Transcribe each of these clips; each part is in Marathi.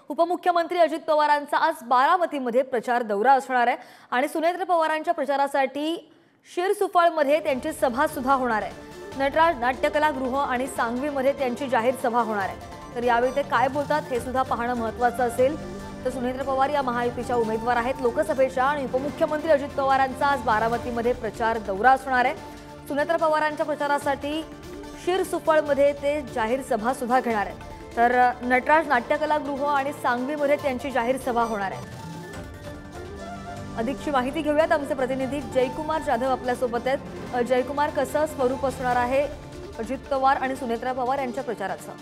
उपमुख्यमंत्री अजित पवारांचा आज बारामतीमध्ये प्रचार दौरा असणार आहे आणि सुनेत्र पवारांच्या प्रचारासाठी शिरसुफळमध्ये त्यांची सभा सुद्धा होणार आहे। नटराज नाट्यकला गृह आणि सांगवीमध्ये त्यांची जाहीर सभा होणार आहे। तर यावेळी ते काय बोलतात हे सुद्धा पाहणं महत्त्वाचं असेल। तर सुनेत्र पवार या महायुतीच्या उमेदवार आहेत। लोकसभेच्या आणि उपमुख्यमंत्री अजित पवारांचा आज बारामतीमध्ये प्रचार दौरा असणार आहे। सुनेत्र पवारांच्या प्रचारासाठी शिरसुफळमध्ये ते जाहीर सभा सुद्धा घेणार आहेत। तर नटराज नाट्यकला गृह आणि सांगवीमध्ये त्यांची जाहीर सभा होणार आहे। अधिकची माहिती घेऊयात, आमचे प्रतिनिधी जयकुमार जाधव आपल्या सोबत आहेत। जयकुमार, कसं स्वरूप असणार आहे अजित पवार आणि सुनेत्रा पवार यांच्या प्रचाराचं?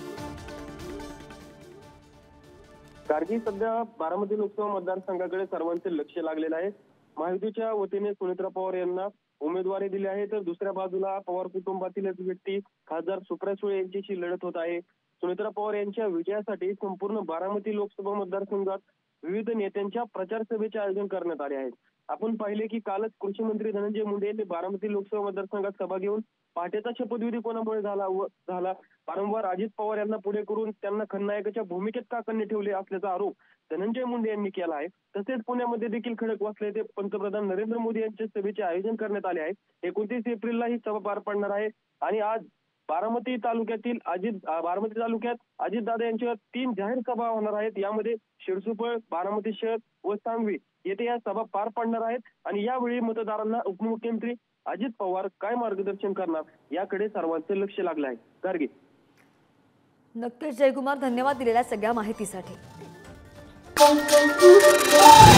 गार्गी, सध्या बारामती लोकसभा मतदारसंघाकडे सर्वांचे लक्ष लागलेलं आहे। महायुतीच्या वतीने सुनेत्रा पवार यांना उमेदवारी दिली आहे, तर दुसऱ्या बाजूला पवार कुटुंबातील एक व्यक्ती खासदार सुप्रिया सुळे यांच्याशी लढत होत आहे। सुनेत्रा पवार यांच्या विजयासाठी संपूर्ण बारामती लोकसभा मतदारसंघात विविध नेत्यांच्या प्रचार सभेचे आयोजन करण्यात आले आहे। आपण पाहिले की कालच कृषी मंत्री धनंजय मुंडे यांनी बारामती लोकसभा मतदारसंघात सभा घेऊन पहाटेचा शपथविधी कोणामुळे झाला वारंवार अजित पवार यांना पुढे करून त्यांना खलनायकाच्या भूमिकेत का कन्ने ठेवले असल्याचा आरोप धनंजय मुंडे यांनी केला आहे। तसेच पुण्यामध्ये देखील खडकवासला येथे पंतप्रधान नरेंद्र मोदी यांच्या सभेचे आयोजन करण्यात आले आहे। 29 एप्रिलला ही सभा पार पडणार आहे आणि आज बारामती तालुक्यात अजितदादा यांच्या 3 जाहीर सभा होणार आहेत। यामध्ये शिरसुफळ, बारामती शहर व सांगवी येथे या सभा पार पडणार आहेत आणि यावेळी मतदारांना उपमुख्यमंत्री अजित पवार काय मार्गदर्शन करणार याकडे सर्वांचे लक्ष लागले आहे। गार्गी, नक्कीच जयकुमार, धन्यवाद दिलेल्या सगळ्या माहितीसाठी।